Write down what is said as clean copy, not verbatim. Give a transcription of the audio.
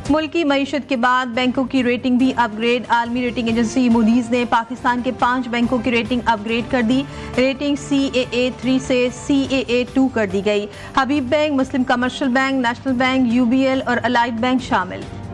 मुल्की मईशत के बाद बैंकों की रेटिंग भी अपग्रेड। आलमी रेटिंग एजेंसी मूडीज ने पाकिस्तान के 5 बैंकों की रेटिंग अपग्रेड कर दी। रेटिंग CAA3 से CAA2 कर दी गई। Habib bank, Muslim commercial bank, national bank, UBL और अलाइड बैंक शामिल।